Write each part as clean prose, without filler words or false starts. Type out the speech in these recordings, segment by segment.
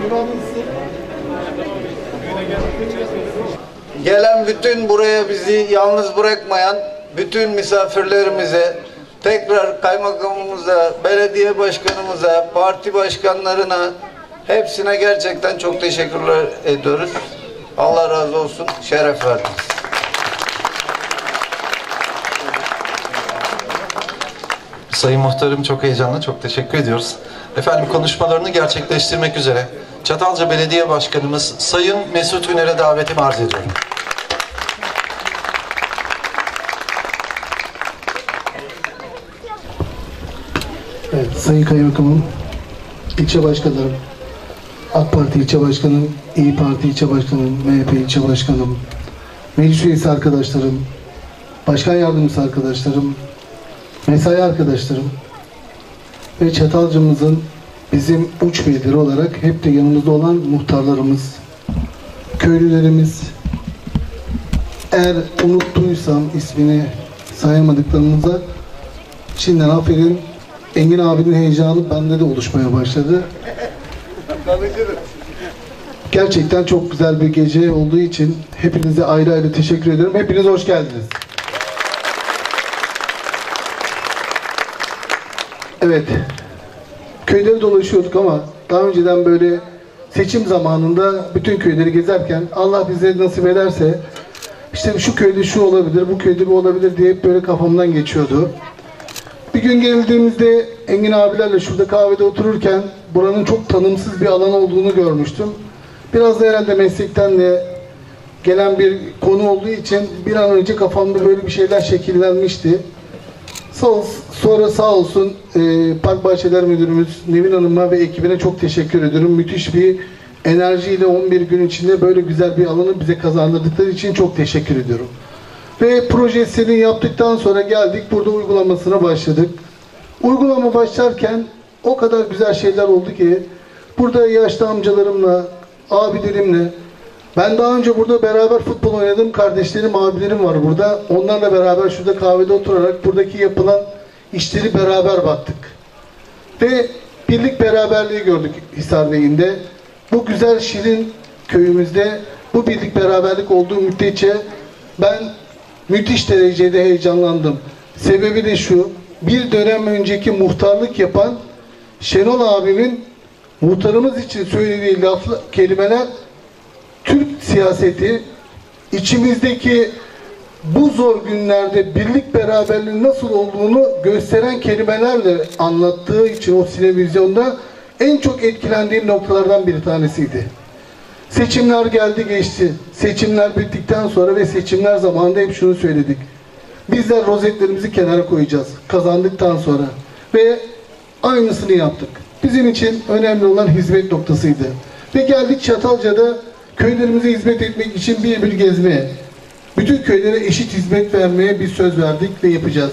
Gelen bütün buraya bizi yalnız bırakmayan bütün misafirlerimize, tekrar kaymakamımıza, belediye başkanımıza, parti başkanlarına, hepsine gerçekten çok teşekkürler ediyoruz. Allah razı olsun, şeref verdiniz. Sayın Muhtarım çok heyecanlı, çok teşekkür ediyoruz. Efendim konuşmalarını gerçekleştirmek üzere Çatalca Belediye Başkanımız Sayın Mesut Üner'e davetimi arz ediyorum. Evet, Sayın Kaymakamım, ilçe başkanlarım, AK Parti ilçe başkanım, İYİ Parti ilçe başkanım, MHP ilçe başkanım, meclis üyesi arkadaşlarım, başkan yardımcısı arkadaşlarım, mesai arkadaşlarım ve Çatalca'mızın bizim uç beyleri olarak hep de yanımızda olan muhtarlarımız, köylülerimiz, eğer unuttuysam ismini sayamadıklarımıza şimdiden aferin. Engin abinin heyecanı bende de oluşmaya başladı. Gerçekten çok güzel bir gece olduğu için hepinize ayrı ayrı teşekkür ediyorum. Hepiniz hoş geldiniz. Evet, köyleri dolaşıyorduk ama daha önceden böyle seçim zamanında bütün köyleri gezerken Allah bize nasip ederse işte şu köyde şu olabilir, bu köyde bu olabilir diye hep böyle kafamdan geçiyordu. Bir gün geldiğimizde Engin abilerle şurada kahvede otururken buranın çok tanımsız bir alan olduğunu görmüştüm. Biraz da herhalde meslekten de gelen bir konu olduğu için bir an önce kafamda böyle bir şeyler şekillenmişti. Sonra sağ olsun Park Bahçeler Müdürümüz Nevin Hanım'a ve ekibine çok teşekkür ediyorum. Müthiş bir enerjiyle 11 gün içinde böyle güzel bir alanı bize kazandırdıkları için çok teşekkür ediyorum. Ve projesini yaptıktan sonra geldik, burada uygulamasına başladık. Uygulama başlarken o kadar güzel şeyler oldu ki, burada yaşlı amcalarımla, abilerimle, ben daha önce burada beraber futbol oynadım, kardeşlerim, abilerim var burada. Onlarla beraber şurada kahvede oturarak buradaki yapılan işleri beraber baktık. Ve birlik beraberliği gördük Hisar Bey'inde. Bu güzel şirin köyümüzde bu birlik beraberlik olduğu müddetçe ben müthiş derecede heyecanlandım. Sebebi de şu, bir dönem önceki muhtarlık yapan Şenol abimin muhtarımız için söylediği kelimeler Türk siyaseti, içimizdeki bu zor günlerde birlik beraberliğin nasıl olduğunu gösteren kelimelerle anlattığı için o televizyonda en çok etkilendiğim noktalardan bir tanesiydi. Seçimler geldi geçti. Seçimler bittikten sonra ve seçimler zamanında hep şunu söyledik. Bizler rozetlerimizi kenara koyacağız kazandıktan sonra. Ve aynısını yaptık. Bizim için önemli olan hizmet noktasıydı. Ve geldik Çatalca'da köylerimize hizmet etmek için bir gezmeye. Bütün köylere eşit hizmet vermeye bir söz verdik ve yapacağız.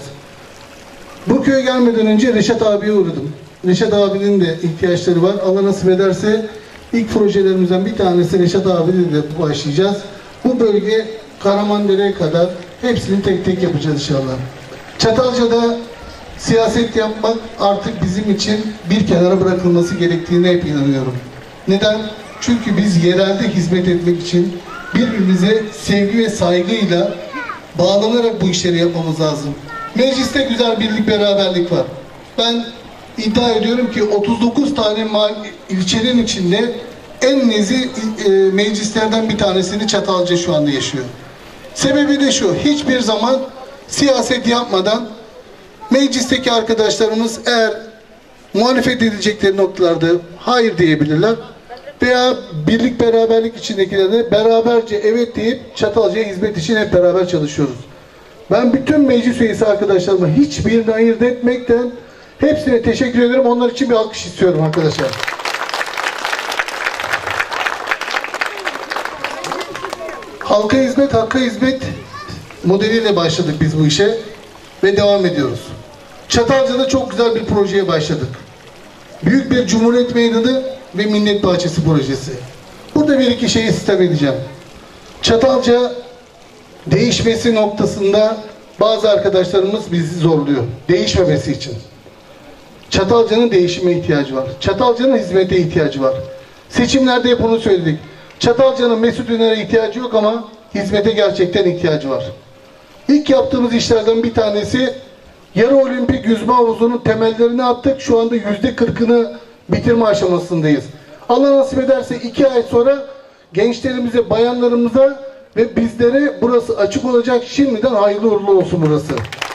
Bu köye gelmeden önce Reşat abiye uğradım. Reşat abinin de ihtiyaçları var. Allah nasip ederse ilk projelerimizden bir tanesi Reşat abiyle de başlayacağız. Bu bölge Karamandere'ye kadar hepsini tek tek yapacağız inşallah. Çatalca'da siyaset yapmak artık bizim için bir kenara bırakılması gerektiğine hep inanıyorum. Neden? Çünkü biz yerelde hizmet etmek için birbirimize sevgi ve saygıyla bağlanarak bu işleri yapmamız lazım. Mecliste güzel birlik beraberlik var. Ben iddia ediyorum ki 39 tane ilçenin içinde en nezih meclislerden bir tanesini Çatalca şu anda yaşıyor. Sebebi de şu, hiçbir zaman siyaset yapmadan meclisteki arkadaşlarımız eğer muhalefet edecekleri noktalarda hayır diyebilirler veya birlik beraberlik içindekiler de beraberce evet deyip Çatalca'ya hizmet için hep beraber çalışıyoruz. Ben bütün meclis üyesi arkadaşlarıma hiçbirini ayırt etmekten hepsine teşekkür ederim. Onlar için bir alkış istiyorum arkadaşlar. Halka hizmet, hakka hizmet modeliyle başladık biz bu işe ve devam ediyoruz. Çatalca'da çok güzel bir projeye başladık. Büyük bir Cumhuriyet Meydanı ve Millet Bahçesi projesi. Burada bir iki şeyi sistem edeceğim. Çatalca değişmesi noktasında bazı arkadaşlarımız bizi zorluyor. Değişmemesi için. Çatalca'nın değişime ihtiyacı var. Çatalca'nın hizmete ihtiyacı var. Seçimlerde hep onu söyledik. Çatalca'nın Mesut Üner'e ihtiyacı yok ama hizmete gerçekten ihtiyacı var. İlk yaptığımız işlerden bir tanesi yarı olimpik yüzme havuzunun temellerini attık. Şu anda %40'ını bitirme aşamasındayız. Allah nasip ederse 2 ay sonra gençlerimize, bayanlarımıza ve bizlere burası açık olacak. Şimdiden hayırlı uğurlu olsun burası.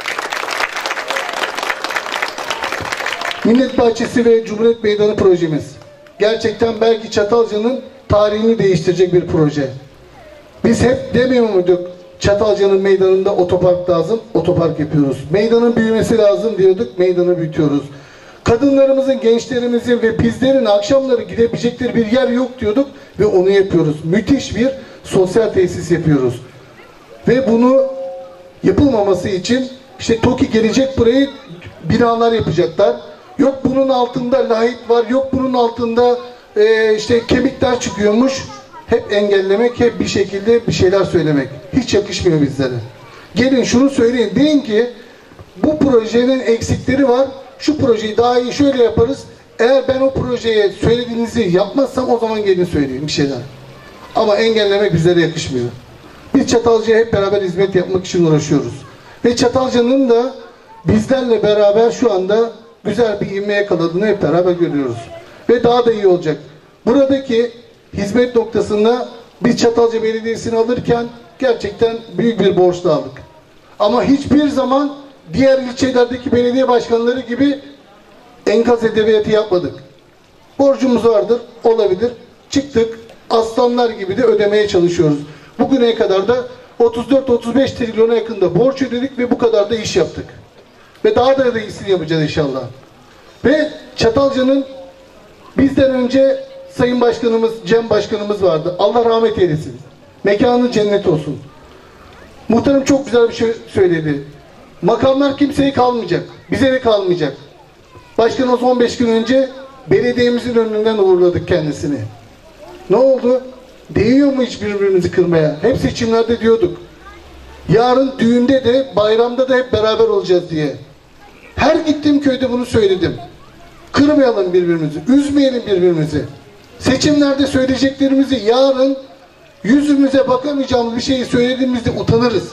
Millet Bahçesi ve Cumhuriyet Meydanı projemiz. Gerçekten belki Çatalca'nın tarihini değiştirecek bir proje. Biz hep demiyor muyduk? Çatalca'nın meydanında otopark lazım, otopark yapıyoruz. Meydanın büyümesi lazım diyorduk, meydanı büyütüyoruz. Kadınlarımızın, gençlerimizin ve bizlerin akşamları gidebilecekleri bir yer yok diyorduk ve onu yapıyoruz. Müthiş bir sosyal tesis yapıyoruz. Ve bunu yapılmaması için işte TOKİ gelecek, burayı binalar yapacaklar. Yok bunun altında lahit var, yok bunun altında işte kemikler çıkıyormuş. Hep engellemek, hep bir şekilde bir şeyler söylemek. Hiç yakışmıyor bizlere. Gelin şunu söyleyin, deyin ki bu projenin eksikleri var. Şu projeyi daha iyi şöyle yaparız. Eğer ben o projeye söylediğinizi yapmazsam o zaman gelin söyleyin bir şeyler. Ama engellemek bizlere yakışmıyor. Biz Çatalca'ya hep beraber hizmet yapmak için uğraşıyoruz. Ve Çatalca'nın da bizlerle beraber şu anda güzel bir ivme yakaladığını hep beraber görüyoruz. Ve daha da iyi olacak. Buradaki hizmet noktasında biz Çatalca Belediyesi'ni alırken gerçekten büyük bir borçla aldık. Ama hiçbir zaman diğer ilçelerdeki belediye başkanları gibi enkaz edebiyatı yapmadık. Borcumuz vardır, olabilir. Çıktık, aslanlar gibi de ödemeye çalışıyoruz. Bugüne kadar da 34-35 trilyona yakında borç ödedik ve bu kadar da iş yaptık. Ve daha da iyisini yapacağız inşallah. Ve Çatalca'nın bizden önce Sayın Başkanımız, Cem Başkanımız vardı. Allah rahmet eylesin. Mekanı cennet olsun. Muhtarım çok güzel bir şey söyledi. Makamlar kimseye kalmayacak. Bize de kalmayacak. Başkanımız 15 gün önce belediyemizin önünden uğurladık kendisini. Ne oldu? Değiyor mu hiç birbirimizi kırmaya? Hep seçimlerde diyorduk. Yarın düğünde de bayramda da hep beraber olacağız diye. Her gittiğim köyde bunu söyledim. Kırmayalım birbirimizi, üzmeyelim birbirimizi. Seçimlerde söyleyeceklerimizi yarın yüzümüze bakamayacağımız bir şeyi söylediğimizde utanırız.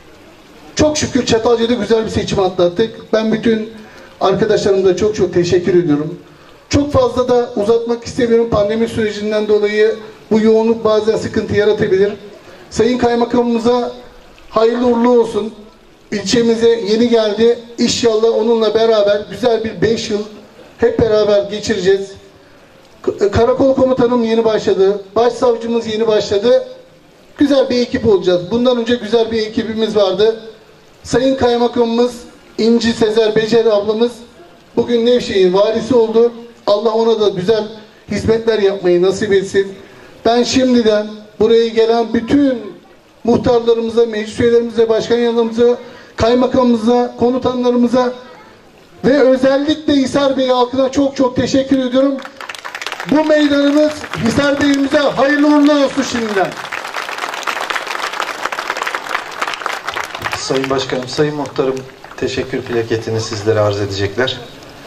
Çok şükür Çatalca'da güzel bir seçim atlattık. Ben bütün arkadaşlarımıza çok çok teşekkür ediyorum. Çok fazla da uzatmak istemiyorum. Pandemi sürecinden dolayı bu yoğunluk bazen sıkıntı yaratabilir. Sayın Kaymakamımıza hayırlı uğurlu olsun. İlçemize yeni geldi. İnşallah onunla beraber güzel bir 5 yıl hep beraber geçireceğiz. Karakol komutanım yeni başladı. Başsavcımız yeni başladı. Güzel bir ekip olacağız. Bundan önce güzel bir ekibimiz vardı. Sayın Kaymakamımız İnci Sezer Becer ablamız bugün Nevşehir valisi oldu. Allah ona da güzel hizmetler yapmayı nasip etsin. Ben şimdiden buraya gelen bütün muhtarlarımıza, meclis üyelerimize, başkan yardımcılarımıza, kaymakamımıza, komutanlarımıza ve özellikle Hisar Bey halkına çok çok teşekkür ediyorum. Bu meydanımız Hisar Bey'imize hayırlı uğurlu olsun şimdiden. Sayın Başkanım, Sayın Muhtarım teşekkür plaketini sizlere arz edecekler.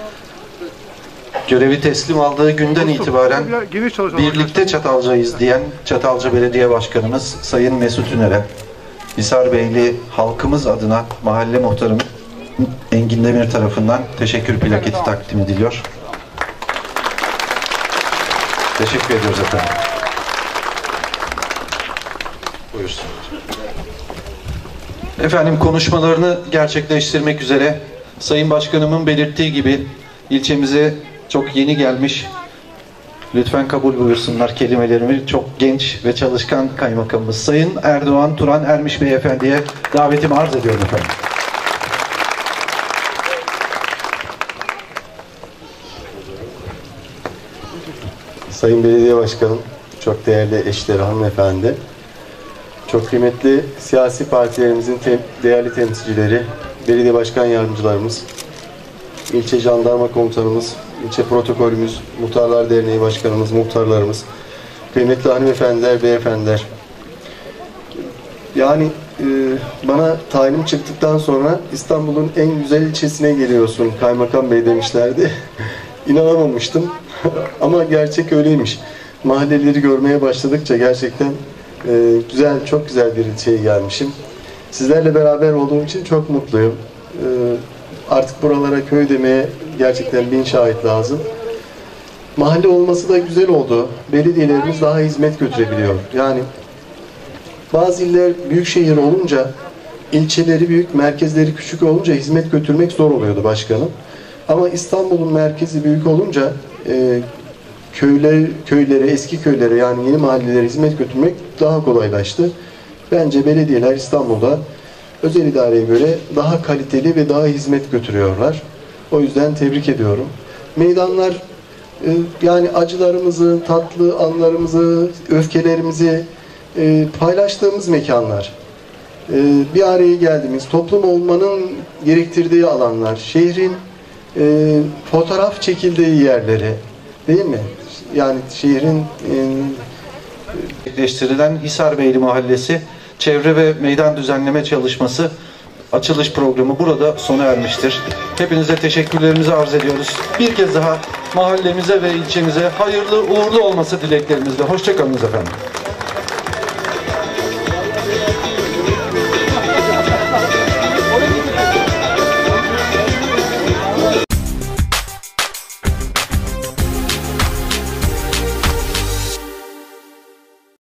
Görevi teslim aldığı günden itibaren birlikte Çatalca'yız diyen Çatalca Belediye Başkanımız Sayın Mesut Üner'e, Hisarbeyli halkımız adına mahalle muhtarım Engin Demir tarafından teşekkür plaketi takdim ediliyor. Teşekkür ediyoruz efendim. Buyursunlar. Efendim konuşmalarını gerçekleştirmek üzere Sayın Başkanımın belirttiği gibi ilçemize çok yeni gelmiş, lütfen kabul buyursunlar kelimelerimi, çok genç ve çalışkan kaymakamımız Sayın Erdoğan Turan Ermiş Beyefendi'ye davetimi arz ediyorum efendim. Sayın Belediye Başkanım, çok değerli eşleri, hanımefendi, çok kıymetli siyasi partilerimizin değerli temsilcileri, belediye başkan yardımcılarımız, ilçe jandarma komutanımız, ilçe protokolümüz, Muhtarlar Derneği Başkanımız, muhtarlarımız, kıymetli hanımefendiler, beyefendiler. Yani bana tayinim çıktıktan sonra İstanbul'un en güzel ilçesine geliyorsun Kaymakam Bey demişlerdi. İnanamamıştım ama gerçek öyleymiş. mahalleleri görmeye başladıkça gerçekten güzel, çok güzel bir ilçeye gelmişim. Sizlerle beraber olduğum için çok mutluyum. Artık buralara köy demeye gerçekten 1000 şahit lazım. Mahalle olması da güzel oldu. Belediyelerimiz daha hizmet götürebiliyor. Yani bazı iller büyük şehir olunca, ilçeleri büyük, merkezleri küçük olunca hizmet götürmek zor oluyordu başkanım. Ama İstanbul'un merkezi büyük olunca köylere, eski köylere yani yeni mahallelere hizmet götürmek daha kolaylaştı. Bence belediyeler İstanbul'da özel idareye göre daha kaliteli ve daha hizmet götürüyorlar. O yüzden tebrik ediyorum. Meydanlar yani acılarımızı, tatlı anlarımızı, öfkelerimizi paylaştığımız mekanlar. Bir araya geldiğimiz, toplum olmanın gerektirdiği alanlar, şehrin fotoğraf çekildiği yerleri, değil mi? Yani şehrin Gerçekleştirilen Hisarbeyli Mahallesi çevre ve meydan düzenleme çalışması açılış programı burada sona ermiştir. Hepinize teşekkürlerimizi arz ediyoruz. Bir kez daha mahallemize ve ilçemize hayırlı uğurlu olması dileklerimizle. Hoşça kalınız efendim.